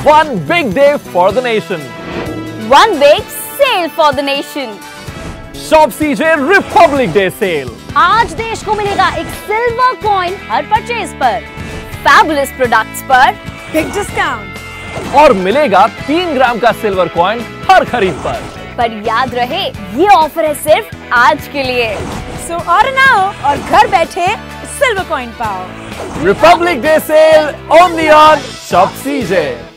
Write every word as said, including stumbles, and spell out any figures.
One big day for the nation. One big sale for the nation. Shop C J Republic Day Sale. आज देश को मिलेगा एक silver coin हर purchase पर, फैबुलस प्रोडक्ट्स पर बिग डिस्काउंट और मिलेगा तीन ग्राम का सिल्वर कॉइन हर खरीद पर। पर याद रहे ये ऑफर है सिर्फ आज के लिए। सो और ना हो और घर बैठे सिल्वर कॉइन पाओ। Republic Day Sale only on Shop C J.